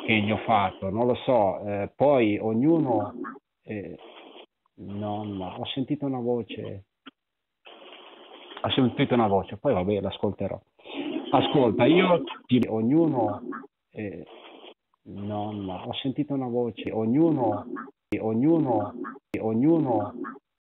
che gli ho fatto, non lo so, poi ognuno, eh, non, ho sentito una voce, poi vabbè, l'ascolterò. Ascolta, ognuno, eh, non, ho sentito una voce, ognuno,